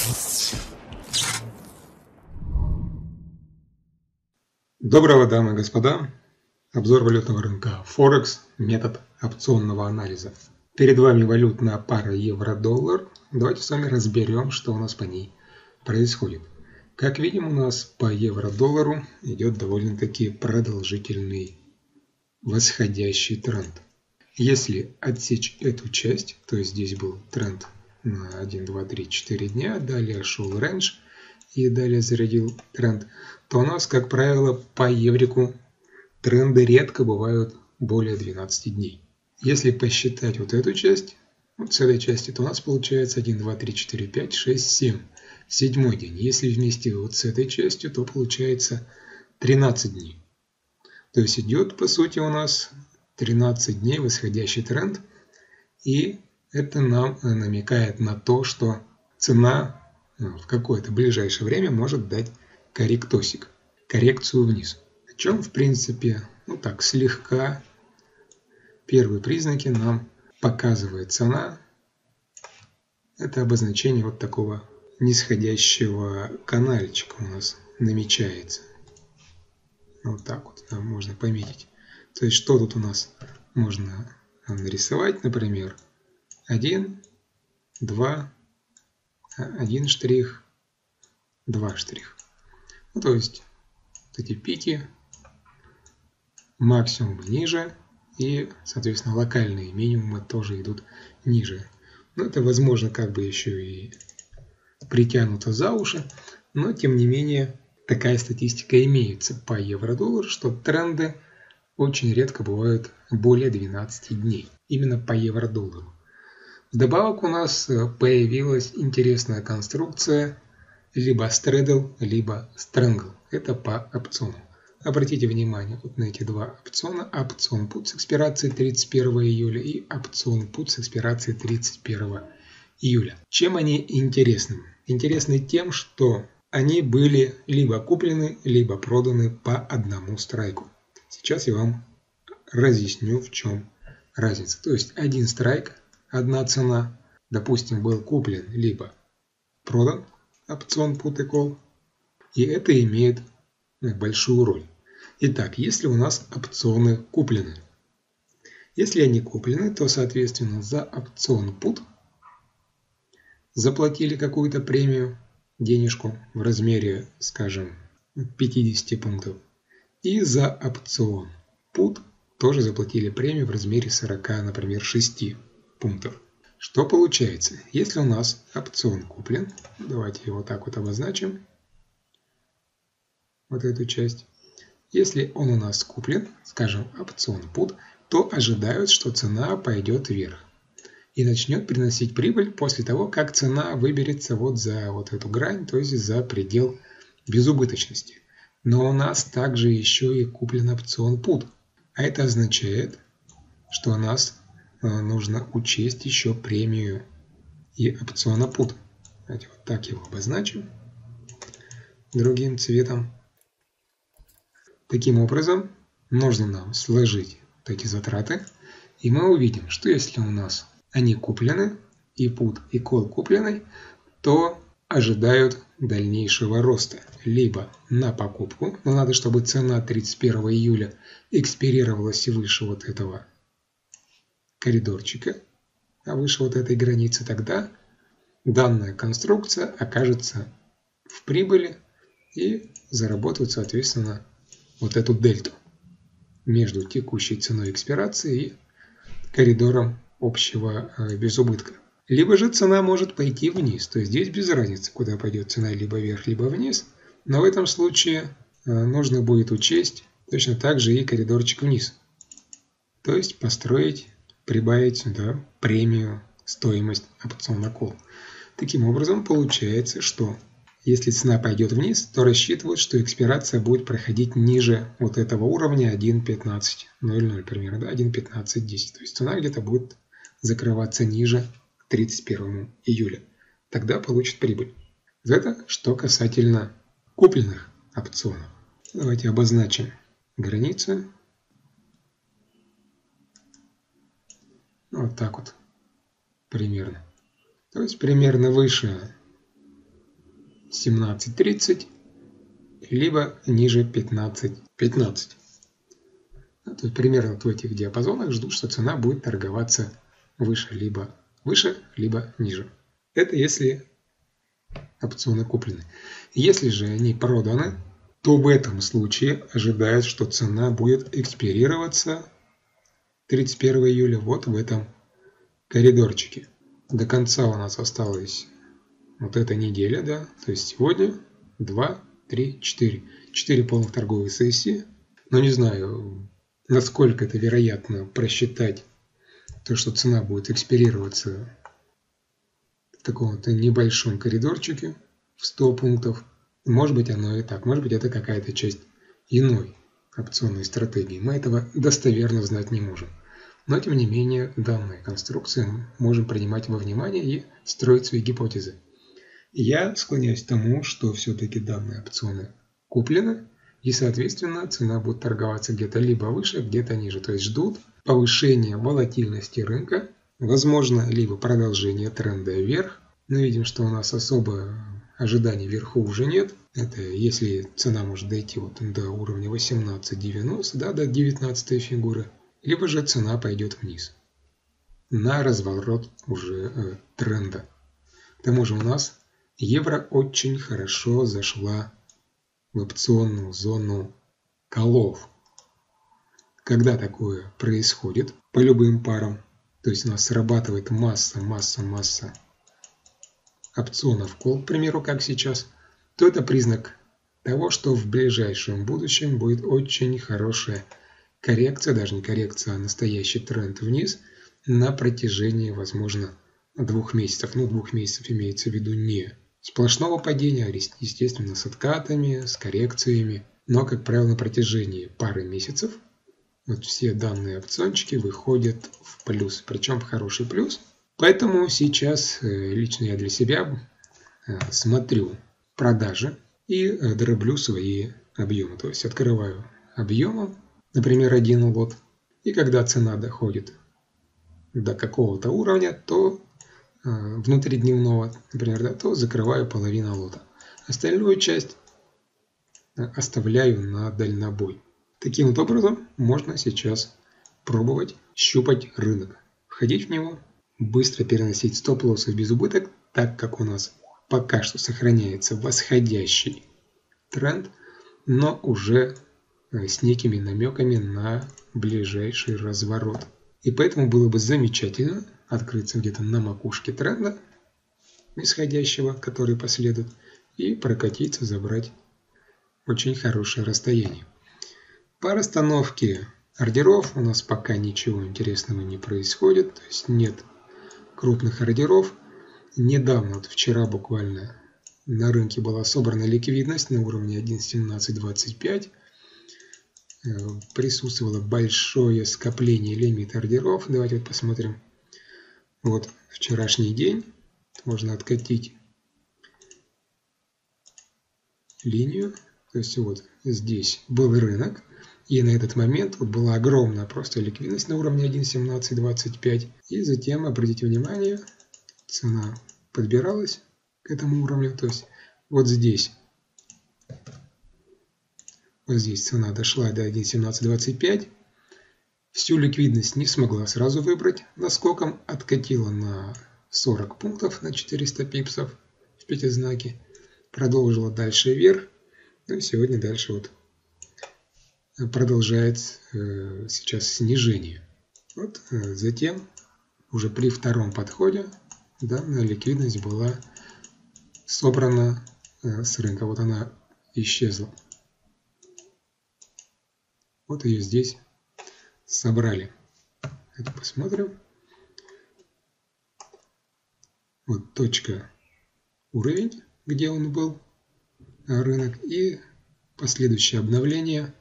Доброго, дамы и господа! Обзор валютного рынка Форекс, метод опционного анализа. Перед вами валютная пара евро-доллар. Давайте с вами разберем, что у нас по ней происходит. Как видим, у нас по евро-доллару идет довольно-таки продолжительный восходящий тренд. Если отсечь эту часть, то есть здесь был тренд на 1, 2, 3, 4 дня, далее шел рейндж и далее зарядил тренд, то у нас, как правило, по еврику тренды редко бывают более 12 дней. Если посчитать вот эту часть, вот с этой части, то у нас получается 1, 2, 3, 4, 5, 6, 7. Седьмой день. Если вместе вот с этой частью, то получается 13 дней. То есть идет, по сути, у нас 13 дней восходящий тренд. И это нам намекает на то, что цена в какое-то ближайшее время может дать корректосик, коррекцию вниз. О чем, в принципе, так слегка первые признаки нам показывает цена. Это обозначение вот такого нисходящего канальчика у нас намечается. Вот так вот можно пометить. То есть, что тут у нас можно нарисовать, например, 1, 2, 1 штрих, 2 штрих. То есть, вот эти пики, максимумы ниже и, соответственно, локальные минимумы тоже идут ниже. Но это, возможно, как бы еще и притянуто за уши, но, тем не менее, такая статистика имеется по евро-доллару, что тренды очень редко бывают более 12 дней, именно по евро-доллару. Вдобавок у нас появилась интересная конструкция либо straddle, либо strangle. Это по опционам. Обратите внимание вот на эти два опциона. Опцион put с экспирацией 31 июля и опцион put с экспирацией 31 июля. Чем они интересны? Интересны тем, что они были либо куплены, либо проданы по одному страйку. Сейчас я вам разъясню, в чем разница. То есть один страйк, одна цена, допустим, был куплен либо продан, опцион put и call, и это имеет большую роль. Итак, если у нас опционы куплены, если они куплены, то, соответственно, за опцион put заплатили какую-то премию, денежку в размере, скажем, 50 пунктов, и за опцион put тоже заплатили премию в размере 40, например, 6 пунктов. Что получается? Если у нас опцион куплен, давайте его так вот обозначим, вот эту часть. Если он у нас куплен, скажем, опцион put, то ожидают, что цена пойдет вверх и начнет приносить прибыль после того, как цена выберется вот за вот эту грань, то есть за предел безубыточности. Но у нас также еще и куплен опцион put, а это означает, что у нас нужно учесть еще премию и опциона put. Давайте вот так его обозначим другим цветом. Таким образом, нужно нам сложить вот эти затраты, и мы увидим, что если у нас они куплены, и put, и call куплены, то ожидают дальнейшего роста. Либо на покупку, но надо, чтобы цена 31 июля экспирировалась выше вот этого коридорчика, а выше вот этой границы, тогда данная конструкция окажется в прибыли и заработают, соответственно, вот эту дельту между текущей ценой экспирации и коридором общего безубытка. Либо же цена может пойти вниз, то есть здесь без разницы, куда пойдет цена, либо вверх, либо вниз, но в этом случае нужно будет учесть точно так же и коридорчик вниз, то есть построить, прибавить сюда премию, стоимость опциона call. Таким образом получается, что если цена пойдет вниз, то рассчитывают, что экспирация будет проходить ниже вот этого уровня 1.15.00 примерно, да, 1.15.10. То есть цена где-то будет закрываться ниже 31 июля. Тогда получит прибыль. Это что касательно купленных опционов. Давайте обозначим границы. Вот так вот примерно. То есть примерно выше 17.30, либо ниже 15.15. То есть примерно в этих диапазонах ждут, что цена будет торговаться выше, либо ниже. Это если опционы куплены. Если же они проданы, то в этом случае ожидают, что цена будет экспирироваться 31 июля вот в этом коридорчике. До конца у нас осталась вот эта неделя, да, то есть сегодня 2, 3, 4. 4 полных торговых сессии. Но не знаю, насколько это вероятно просчитать то, что цена будет экспирироваться в таком-то небольшом коридорчике в 100 пунктов. Может быть оно и так, может быть это какая-то часть иной опционной стратегии. Мы этого достоверно знать не можем. Но тем не менее данные конструкции можем принимать во внимание и строить свои гипотезы. Я склоняюсь к тому, что все-таки данные опционы куплены, и соответственно цена будет торговаться где-то либо выше, где-то ниже. То есть ждут повышения волатильности рынка, возможно, либо продолжение тренда вверх. Но видим, что у нас особо ожиданий вверху уже нет. Это если цена может дойти вот до уровня 18.90, да, до 19 фигуры, либо же цена пойдет вниз на разворот уже тренда. К тому же у нас евро очень хорошо зашла в опционную зону колов. Когда такое происходит по любым парам, то есть у нас срабатывает масса опционов кол, к примеру, как сейчас, то это признак того, что в ближайшем будущем будет очень хорошая коррекция, даже не коррекция, а настоящий тренд вниз на протяжении, возможно, 2 месяцев. Ну, 2 месяцев имеется в виду не сплошного падения, а естественно с откатами, с коррекциями, но, как правило, на протяжении пары месяцев вот все данные опциончики выходят в плюс, причем в хороший плюс. Поэтому сейчас лично я для себя смотрю продажи и дроблю свои объемы. То есть открываю объемом, например, 1 лот, и когда цена доходит до какого-то уровня, то внутридневного, например, да, то закрываю половину лота. Остальную часть оставляю на дальнобой. Таким вот образом можно сейчас пробовать щупать рынок, входить в него, быстро переносить стоп-лоссы без убыток, так как у нас пока что сохраняется восходящий тренд, но уже с некими намеками на ближайший разворот. И поэтому было бы замечательно открыться где-то на макушке тренда нисходящего, который последует, и прокатиться, забрать очень хорошее расстояние. По расстановке ордеров у нас пока ничего интересного не происходит, то есть нет крупных ордеров. Недавно, вот вчера буквально, на рынке была собрана ликвидность на уровне 1.1725. Присутствовало большое скопление лимит ордеров. Давайте вот посмотрим. Вот вчерашний день. Можно откатить линию. То есть вот здесь был рынок. И на этот момент вот была огромная просто ликвидность на уровне 1.1725. И затем, обратите внимание, цена подбиралась к этому уровню. То есть вот здесь. Вот здесь цена дошла до 1.1725. Всю ликвидность не смогла сразу выбрать. Наскоком откатила на 40 пунктов, на 400 пипсов в пятизнаке. Продолжила дальше вверх. Ну и сегодня дальше вот продолжает сейчас снижение. Вот затем уже при втором подходе данная ликвидность была собрана с рынка. Вот она исчезла. Вот ее здесь собрали. Это посмотрим. Вот точка уровень, где он был, рынок, и последующее обновление.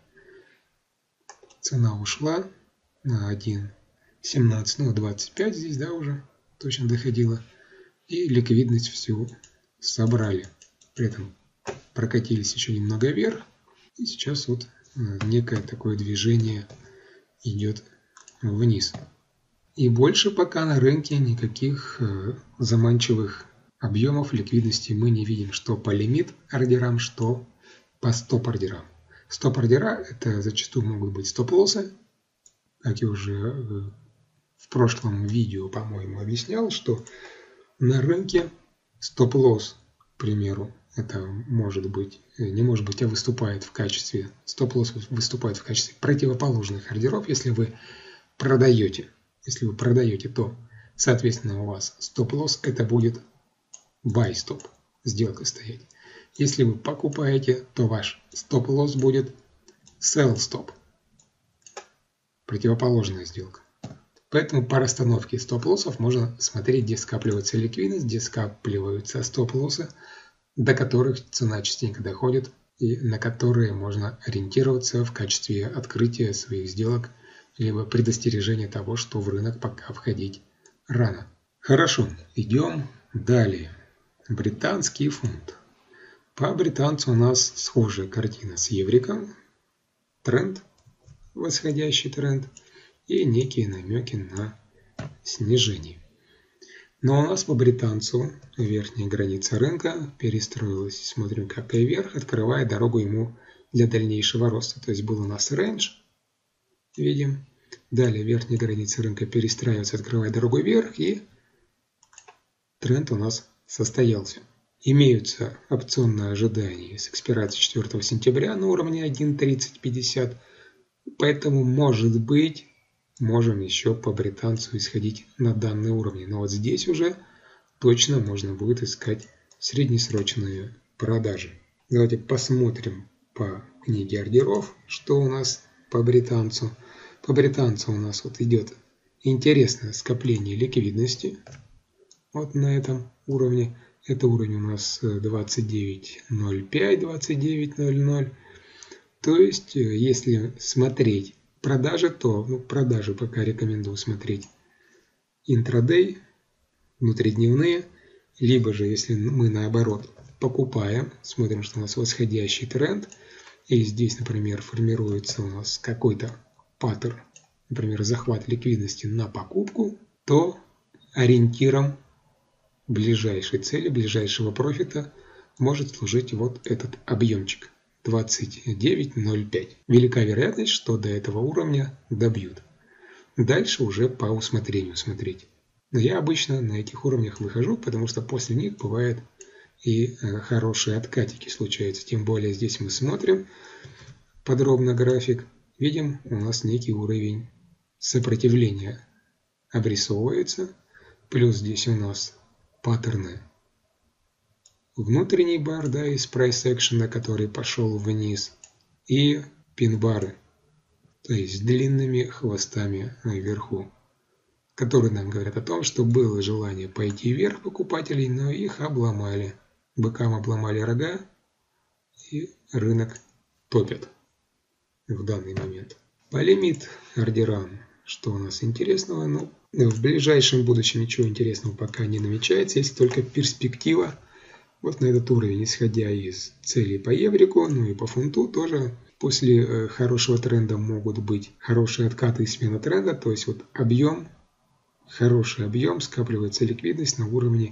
Цена ушла на 1.17, ну 25 здесь, да, уже точно доходила. И ликвидность всю собрали. При этом прокатились еще немного вверх. И сейчас вот некое такое движение идет вниз. И больше пока на рынке никаких заманчивых объемов ликвидности мы не видим что по лимит ордерам, что по стоп-ордерам. Стоп-ордера – это зачастую могут быть стоп-лоссы. Как я уже в прошлом видео, по-моему, объяснял, что на рынке стоп-лосс, к примеру, это может быть, не может быть, а выступает в качестве, стоп-лосс выступает в качестве противоположных ордеров, если вы продаете. Если вы продаете, то, соответственно, у вас стоп-лосс это будет buy stop, сделка стоять. Если вы покупаете, то ваш стоп-лосс будет sell stop, противоположная сделка. Поэтому по расстановке стоп-лоссов можно смотреть, где скапливается ликвидность, где скапливаются стоп-лоссы, до которых цена частенько доходит и на которые можно ориентироваться в качестве открытия своих сделок, либо предостережения того, что в рынок пока входить рано. Хорошо, идем далее. Британский фунт. По британцу у нас схожая картина с евриком. Тренд, восходящий тренд и некие намеки на снижение. Но у нас по британцу верхняя граница рынка перестроилась. Смотрим, как и вверх, открывая дорогу ему для дальнейшего роста. То есть был у нас рейндж, видим. Далее верхняя граница рынка перестраивается, открывая дорогу вверх, и тренд у нас состоялся. Имеются опционные ожидания с экспирацией 4 сентября на уровне 1.3050, поэтому, может быть, можем еще по британцу исходить на данные уровни. Но вот здесь уже точно можно будет искать среднесрочные продажи. Давайте посмотрим по книге ордеров, что у нас по британцу. По британцу у нас вот идет интересное скопление ликвидности. Вот на этом уровне. Это уровень у нас 29.05, 29.00. То есть, если смотреть продажи, то продажи пока рекомендую смотреть интрадей, внутридневные. Либо же, если мы наоборот покупаем, смотрим, что у нас восходящий тренд. И здесь, например, формируется у нас какой-то паттерн, например, захват ликвидности на покупку, то ориентиром ближайшей цели, ближайшего профита может служить вот этот объемчик 29.05. Велика вероятность, что до этого уровня добьют. Дальше уже по усмотрению смотреть. Но я обычно на этих уровнях выхожу, потому что после них бывает и хорошие откатики случаются. Тем более здесь мы смотрим подробно график. Видим, у нас некий уровень сопротивления обрисовывается. Плюс здесь у нас паттерны. Внутренний бар, да, из price action, который пошел вниз. И пин-бары, то есть с длинными хвостами наверху, которые нам говорят о том, что было желание пойти вверх покупателей, но их обломали. Быкам обломали рога, и рынок топит в данный момент. По лимит ордерам, что у нас интересного? В ближайшем будущем ничего интересного пока не намечается, есть только перспектива вот на этот уровень, исходя из целей по еврику, и по фунту тоже. После хорошего тренда могут быть хорошие откаты и смена тренда, то есть вот объем, хороший объем, скапливается ликвидность на уровне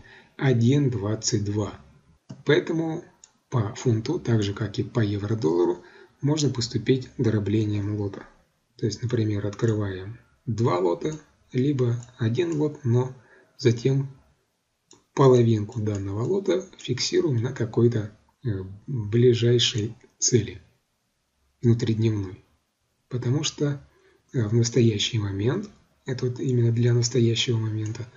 1.22. Поэтому по фунту, так же как и по евро-доллару, можно поступить дроблением лота. То есть, например, открываем 2 лота, либо 1 лот, но затем половинку данного лота фиксируем на какой-то ближайшей цели, внутридневной. Потому что в настоящий момент, это вот именно для настоящего момента,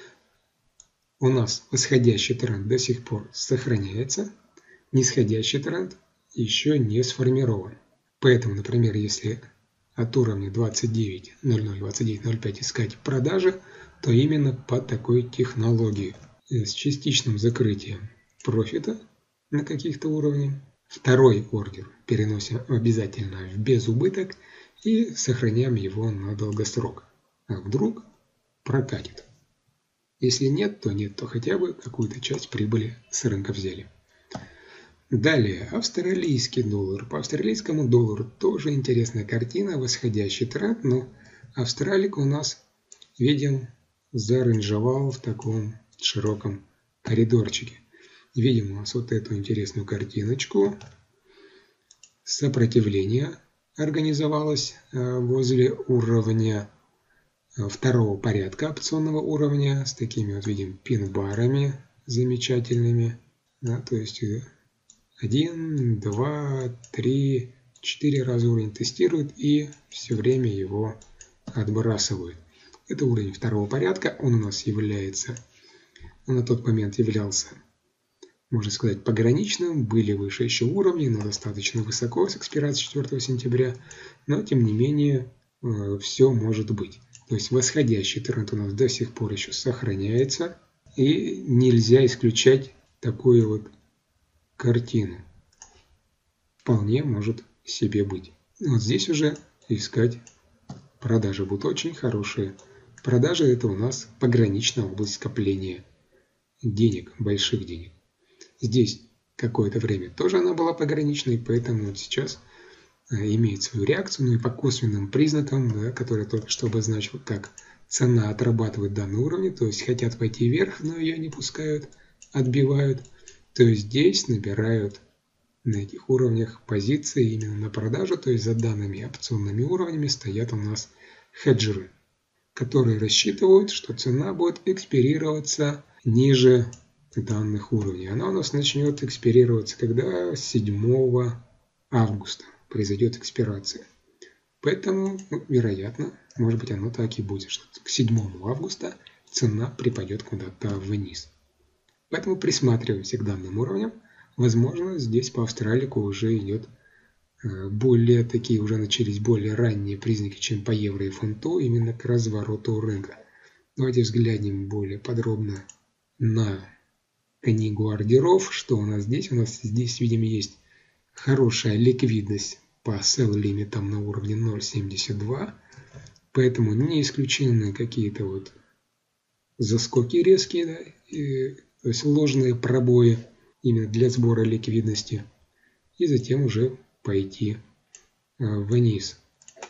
у нас восходящий тренд до сих пор сохраняется, нисходящий тренд еще не сформирован. Поэтому, например, если от уровня 29.00, 29.05 искать продажи, то именно по такой технологии. С частичным закрытием профита на каких-то уровнях. Второй ордер переносим обязательно в безубыток и сохраняем его на долгосрок. А вдруг прокатит. Если нет, то хотя бы какую-то часть прибыли с рынка взяли. Далее, австралийский доллар. По австралийскому доллару тоже интересная картина, восходящий тренд, но австралик у нас, видим, заранжевал в таком широком коридорчике. Видим у нас вот эту интересную картиночку. Сопротивление организовалось возле уровня второго порядка опционного уровня с такими вот видим пин-барами замечательными. Да, то есть 1, 2, 3, 4 раза уровень тестирует и все время его отбрасывают. Это уровень второго порядка, он у нас является, он на тот момент являлся, можно сказать, пограничным, были выше еще уровни, но достаточно высоко с экспирацией 4 сентября, но тем не менее все может быть. То есть восходящий тренд у нас до сих пор еще сохраняется, и нельзя исключать такую вот картину. Вполне может себе быть. Вот здесь уже искать продажи будут очень хорошие. Продажи это у нас пограничная область скопления денег, больших денег. Здесь какое-то время тоже она была пограничной, поэтому вот сейчас имеет свою реакцию, ну и по косвенным признакам, да, которые только что обозначил, как цена отрабатывает данный уровень, то есть хотят пойти вверх, но ее не пускают, отбивают, то есть здесь набирают на этих уровнях позиции именно на продажу, то есть за данными опционными уровнями стоят у нас хеджеры, которые рассчитывают, что цена будет экспирироваться ниже данных уровней. Она у нас начнет экспирироваться, когда 7 августа произойдет экспирация. Поэтому, вероятно, может быть оно так и будет, что к 7 августа цена припадет куда-то вниз. Поэтому присматриваемся к данным уровням. Возможно, здесь по австралику уже идет более такие, уже начались более ранние признаки, чем по евро и фунту, именно к развороту рынка. Давайте взглянем более подробно на книгу ордеров. Что у нас здесь? У нас здесь, видимо, есть хорошая ликвидность по sell лимитам на уровне 0.72, поэтому не исключены какие-то вот заскоки резкие, да, то есть ложные пробои именно для сбора ликвидности, и затем уже пойти вниз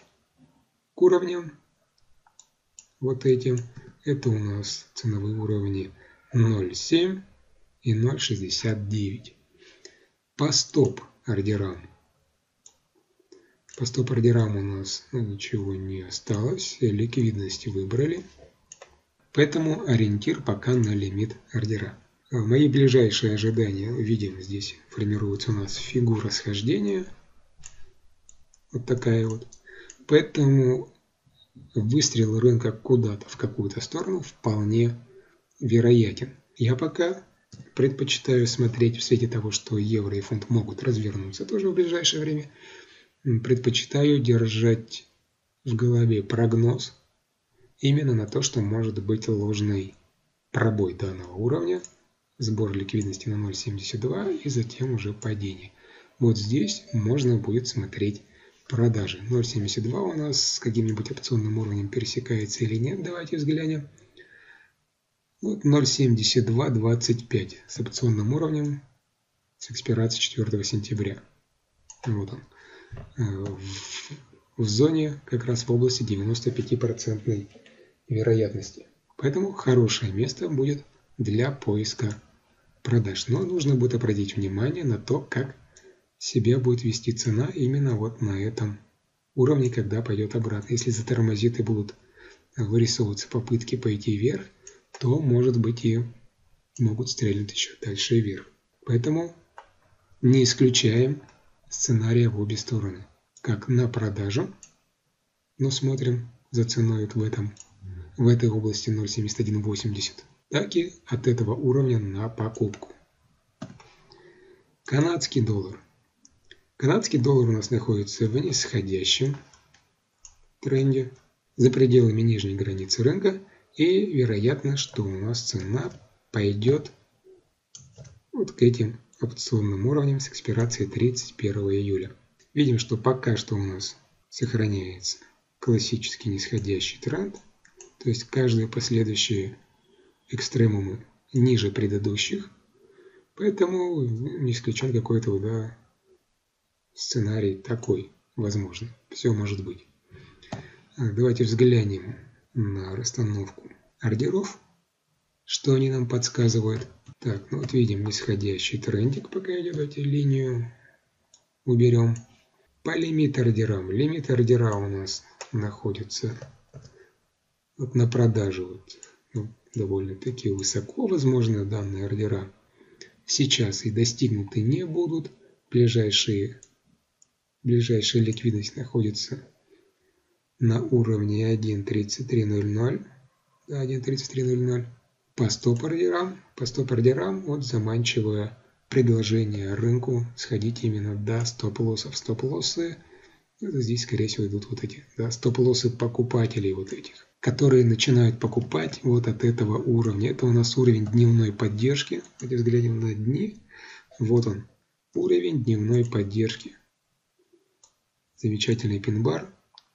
к уровням вот этим. Это у нас ценовые уровни 0.7 и 0.69. По стоп-ордерам. По стоп-ордерам у нас ничего не осталось, ликвидности выбрали, поэтому ориентир пока на лимит ордера. Мои ближайшие ожидания, видим, здесь формируется у нас фигура схождения, вот такая вот, поэтому выстрел рынка куда-то в какую-то сторону вполне вероятен. Я пока предпочитаю смотреть в свете того, что евро и фунт могут развернуться тоже в ближайшее время. Предпочитаю держать в голове прогноз именно на то, что может быть ложный пробой данного уровня, сбор ликвидности на 0.72 и затем уже падение. Вот здесь можно будет смотреть продажи. 0.72 у нас с каким-нибудь опционным уровнем пересекается или нет, давайте взглянем. Вот 0.7225 с опционным уровнем с экспирацией 4 сентября. Вот он. В зоне как раз в области 95% вероятности. Поэтому хорошее место будет для поиска продаж. Но нужно будет обратить внимание на то, как себя будет вести цена именно вот на этом уровне, когда пойдет обратно. Если затормозит и будут вырисовываться попытки пойти вверх, то, может быть, и могут стрельнуть еще дальше вверх. Поэтому не исключаем сценария в обе стороны. Как на продажу, но смотрим за ценой в этой области 0.7180, так и от этого уровня на покупку. Канадский доллар. Канадский доллар у нас находится в нисходящем тренде за пределами нижней границы рынка, и вероятно, что у нас цена пойдет вот к этим опционным уровням с экспирацией 31 июля. Видим, что пока что у нас сохраняется классический нисходящий тренд, то есть каждые последующие экстремумы ниже предыдущих, поэтому не исключен какой-то сценарий такой, возможно, все может быть. Давайте взглянем на расстановку ордеров, что они нам подсказывают. Так, ну вот видим нисходящий трендик, пока идет, давайте линию уберем. По лимит-ордерам. Лимит-ордера у нас находятся вот на продаже. Вот, довольно-таки высоко, возможно, данные ордера. Сейчас и достигнуты не будут. Ближайшая ликвидность находится на уровне 1.3300. 1.3300. По стоп-ордерам вот заманчивое предложение рынку сходить именно до стоп-лоссов. Стоп-лоссы, здесь, скорее всего, идут вот эти, да, стоп-лоссы покупателей вот этих, которые начинают покупать вот от этого уровня. Это у нас уровень дневной поддержки. Давайте взглянем на дни. Вот он, уровень дневной поддержки. Замечательный пин-бар.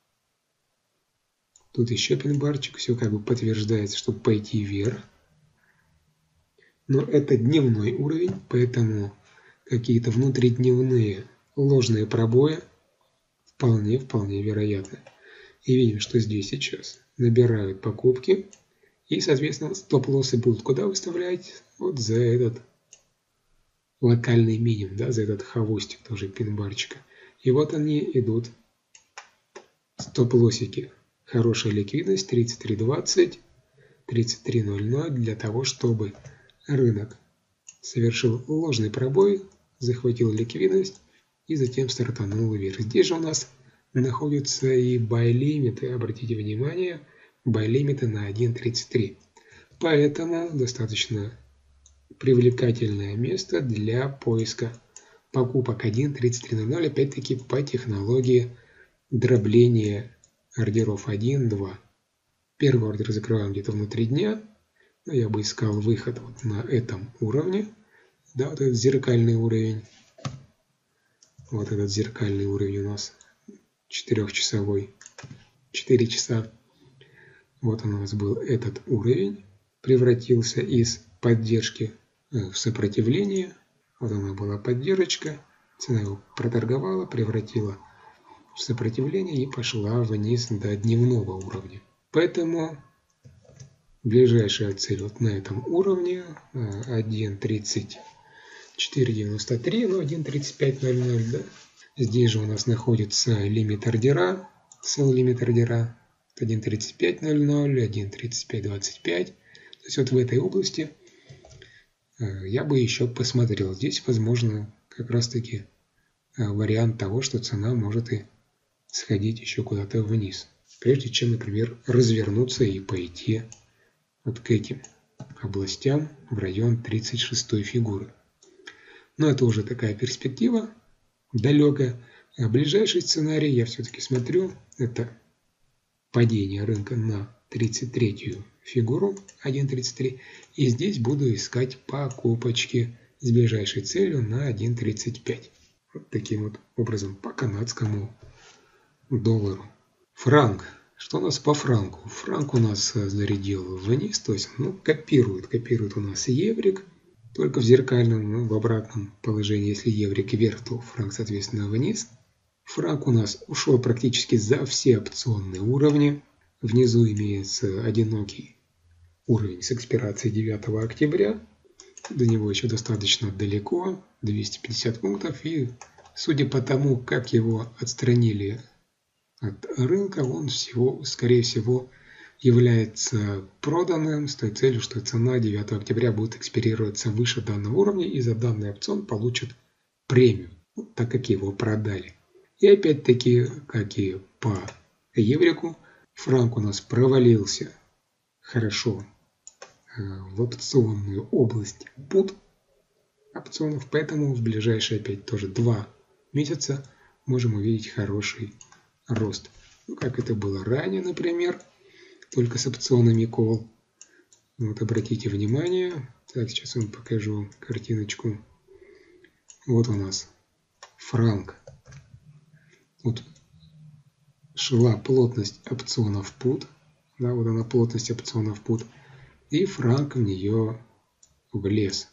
Тут еще пин-барчик. Все как бы подтверждается, чтобы пойти вверх. Но это дневной уровень, поэтому какие-то внутридневные ложные пробои вполне вероятны. И видим, что здесь сейчас набирают покупки. И, соответственно, стоп-лоссы будут куда выставлять? Вот за этот локальный минимум, да, за этот хвостик тоже пин-барчика. И вот они идут, стоп-лоссики. Хорошая ликвидность 33.20, 33.00 для того, чтобы рынок совершил ложный пробой, захватил ликвидность и затем стартанул вверх. Здесь же у нас находятся и buy-лимиты. Обратите внимание, buy-лимиты на 1.33. Поэтому достаточно привлекательное место для поиска покупок 1.3300. Опять-таки по технологии дробления ордеров 1-2. Первый ордер закрываем где-то внутри дня. Но я бы искал выход вот на этом уровне. Да, вот этот зеркальный уровень. Вот этот зеркальный уровень у нас 4-часовой. 4 часа. Вот у нас был этот уровень. Превратился из поддержки в сопротивление. Вот она была поддержка. Цена его проторговала, превратила в сопротивление и пошла вниз до дневного уровня. Поэтому ближайшая цель вот на этом уровне 1.3493, ну 1.3500, да. Здесь же у нас находится лимит ордера, sell лимит ордера 1.3500, 1.3525. То есть вот в этой области я бы еще посмотрел. Здесь возможно как раз таки вариант того, что цена может и сходить еще куда-то вниз, прежде чем, например, развернуться и пойти вот к этим областям в район 36 фигуры. Но это уже такая перспектива далекая. А ближайший сценарий я все-таки смотрю, это падение рынка на 33-ю фигуру 1.33. И здесь буду искать покупочки с ближайшей целью на 1.35. Вот таким вот образом по канадскому доллару. Франк. Что у нас по франку? Франк у нас зарядил вниз, то есть копирует у нас еврик, только в зеркальном, ну, в обратном положении. Если еврик вверх, то франк, соответственно, вниз. Франк у нас ушел практически за все опционные уровни. Внизу имеется одинокий уровень с экспирацией 9 октября. До него еще достаточно далеко, 250 пунктов. И судя по тому, как его отстранили от рынка, он скорее всего является проданным с той целью, что цена 9 октября будет экспирироваться выше данного уровня и за данный опцион получит премию, так как его продали. И опять-таки, как и по еврику, франк у нас провалился хорошо в опционную область put опционов, поэтому в ближайшие опять тоже 2 месяца можем увидеть хороший рост. Ну, как это было ранее, например, только с опционами call. Вот обратите внимание. Так, сейчас вам покажу картиночку. Вот у нас франк. Вот шла плотность опционов put. Да, вот она плотность опционов put. И франк в нее влез.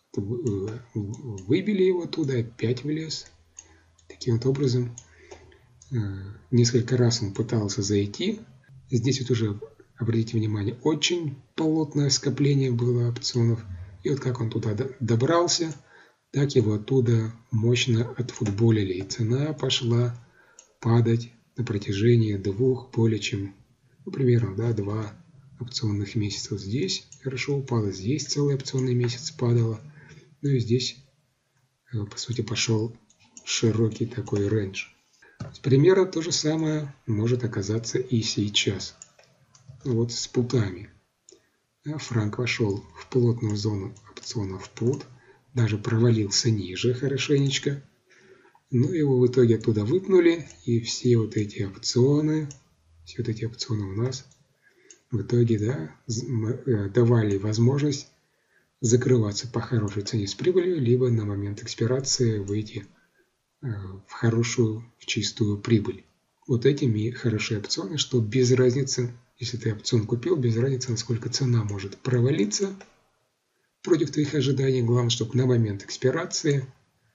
Выбили его оттуда, опять влез. Таким вот образом несколько раз он пытался зайти. Здесь вот уже, обратите внимание, очень плотное скопление было опционов. И вот как он туда добрался, так его оттуда мощно отфутболили. И цена пошла падать на протяжении более чем, примерно, 2 опционных месяца. Здесь хорошо упало, здесь целый опционный месяц падало. Ну и здесь, по сути, пошел широкий такой рейндж. Примерно то же самое может оказаться и сейчас. Вот с путами. Франк вошел в плотную зону опционов пут, даже провалился ниже хорошенечко. Но его в итоге оттуда выпнули, и все вот эти опционы у нас в итоге давали возможность закрываться по хорошей цене с прибылью, либо на момент экспирации выйти в чистую прибыль. Вот этими хорошие опционы, что без разницы, если ты опцион купил, без разницы, насколько цена может провалиться против твоих ожиданий. Главное, чтобы на момент экспирации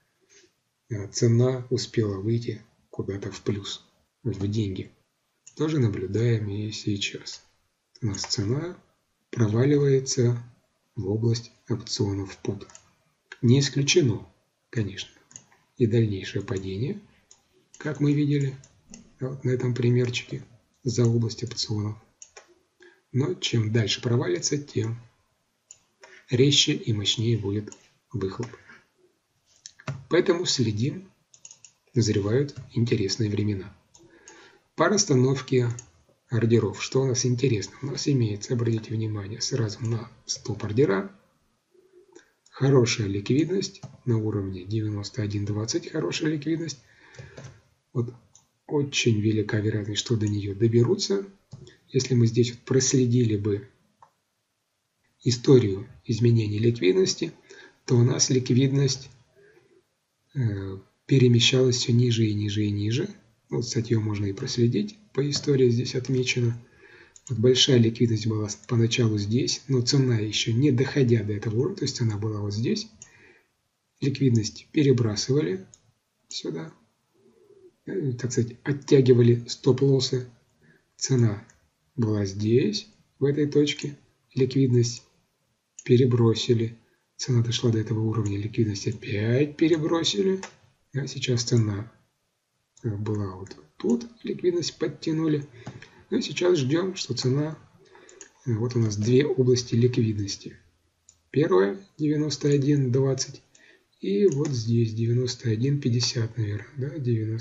цена успела выйти куда-то в плюс, в деньги. Тоже наблюдаем и сейчас. У нас цена проваливается в область опционов пут. Не исключено, конечно, и дальнейшее падение, как мы видели вот на этом примерчике, за область опционов. Но чем дальше провалится, тем резче и мощнее будет выхлоп. Поэтому следим, назревают интересные времена. По расстановке ордеров, что у нас интересно? У нас имеется, обратите внимание, сразу на стоп-ордера. Хорошая ликвидность на уровне 91.20, хорошая ликвидность. Вот очень велика вероятность, что до нее доберутся. Если мы здесь вот проследили бы историю изменений ликвидности, то у нас ликвидность перемещалась все ниже и ниже и ниже. Вот, кстати, ее можно и проследить, по истории здесь отмечено. Вот большая ликвидность была поначалу здесь, но цена еще не доходя до этого уровня, то есть цена была вот здесь. Ликвидность перебрасывали сюда, так сказать, оттягивали стоп-лоссы. Цена была здесь, в этой точке. Ликвидность перебросили. Цена дошла до этого уровня, ликвидность опять перебросили. А сейчас цена была вот тут, ликвидность подтянули. Ну и сейчас ждем, что цена... Вот у нас две области ликвидности. Первая 91.20 и вот здесь 91.50, наверное. Да,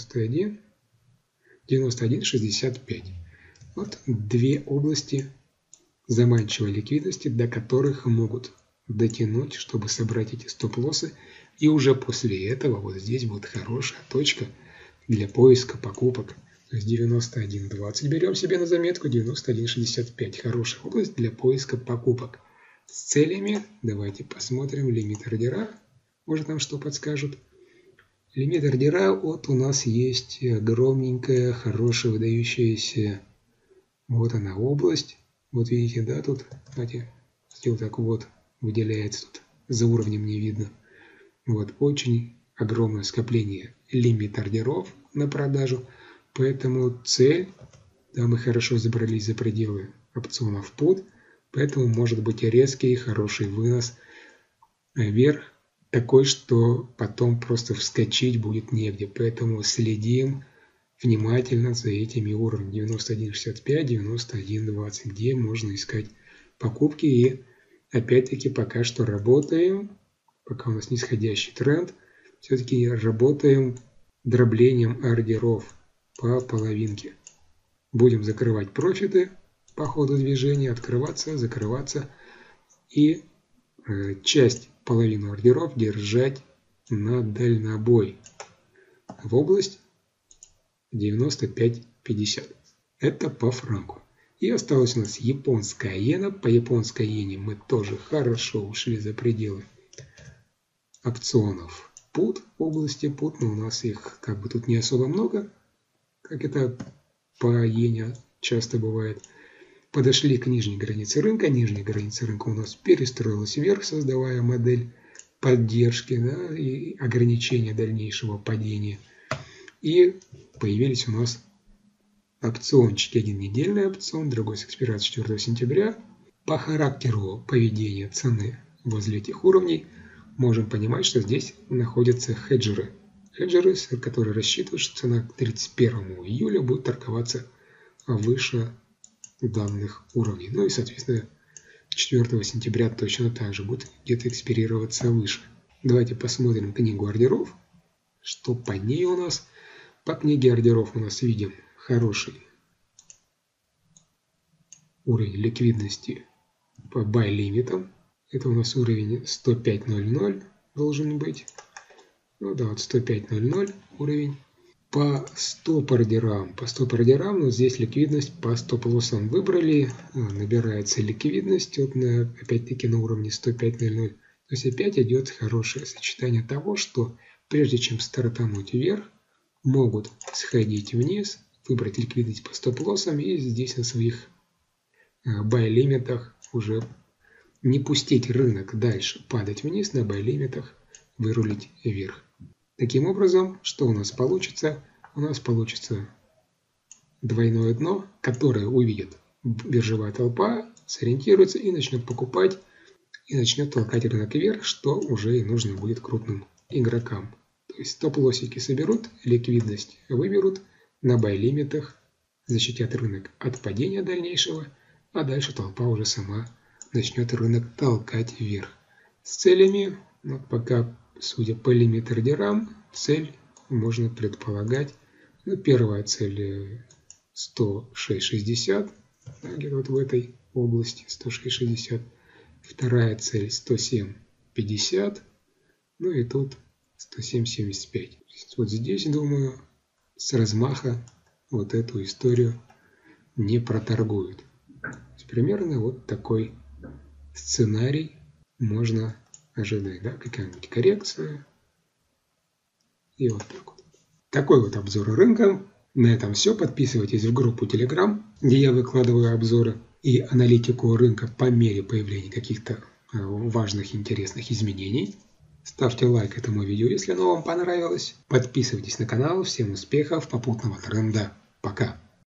91.65. Вот две области заманчивой ликвидности, до которых могут дотянуть, чтобы собрать эти стоп-лоссы. И уже после этого вот здесь будет хорошая точка для поиска покупок. То есть 91.20 берем себе на заметку, 91.65 хорошая область для поиска покупок. С целями, давайте посмотрим лимит ордера, может нам что подскажут. Лимит ордера, вот у нас есть огромненькая, хорошая, выдающаяся, вот она область. Вот видите, да, тут, знаете, вот так вот выделяется, тут за уровнем не видно. Вот очень огромное скопление лимит ордеров на продажу. Поэтому цель, да, мы хорошо забрались за пределы опционов пут, поэтому может быть резкий, хороший вынос вверх, такой, что потом просто вскочить будет негде. Поэтому следим внимательно за этими уровнями 91.65, 91.20, где можно искать покупки. И опять-таки пока что работаем, пока у нас нисходящий тренд, все-таки работаем дроблением ордеров по половинке. Будем закрывать профиты по ходу движения, открываться, закрываться и половину ордеров держать на дальнобой в область 95.50. Это по франку. И осталась у нас японская иена. По японской иене мы тоже хорошо ушли за пределы опционов пут, области пут, но у нас их как бы тут не особо много, как это по иене часто бывает. Подошли к нижней границе рынка. Нижняя граница рынка у нас перестроилась вверх, создавая модель поддержки, да, и ограничения дальнейшего падения. И появились у нас опциончики. Один недельный опцион, другой с экспирацией 4 сентября. По характеру поведения цены возле этих уровней можем понимать, что здесь находятся хеджеры. Хеджеры, которые рассчитывают, что цена к 31 июля будет торговаться выше данных уровней. Ну и, соответственно, 4 сентября точно так же будет где-то экспирироваться выше. Давайте посмотрим книгу ордеров. Что по ней у нас? По книге ордеров у нас видим хороший уровень ликвидности по buy лимитам. Это у нас уровень 105.00 должен быть. Ну да, вот 105.00 уровень. По стоп-ордерам, но здесь ликвидность по стоп-лоссам выбрали. Набирается ликвидность вот опять-таки на уровне 105.00. То есть опять идет хорошее сочетание того, что прежде чем стартануть вверх, могут сходить вниз, выбрать ликвидность по стоп-лоссам и здесь на своих buy-лимитах уже не пустить рынок дальше падать вниз, на buy-лимитах вырулить вверх. Таким образом, что у нас получится? У нас получится двойное дно, которое увидит биржевая толпа, сориентируется и начнет покупать, и начнет толкать рынок вверх, что уже и нужно будет крупным игрокам. То есть стоп-лоссики соберут, ликвидность выберут, на buy-лимитах защитят рынок от падения дальнейшего, а дальше толпа уже сама начнет рынок толкать вверх. С целями, вот пока, судя по лимит-ордерам, цель можно предполагать. Ну, первая цель 106.60, да, где-то вот в этой области 106.60. Вторая цель 107.50, ну и тут 107.75. Вот здесь, думаю, с размаха вот эту историю не проторгуют. Примерно вот такой сценарий можно ожидать, да, какая-нибудь коррекция. И вот так вот. Такой вот обзор рынка. На этом все. Подписывайтесь в группу Telegram, где я выкладываю обзоры и аналитику рынка по мере появления каких-то важных, интересных изменений. Ставьте лайк этому видео, если оно вам понравилось. Подписывайтесь на канал. Всем успехов, попутного тренда. Пока.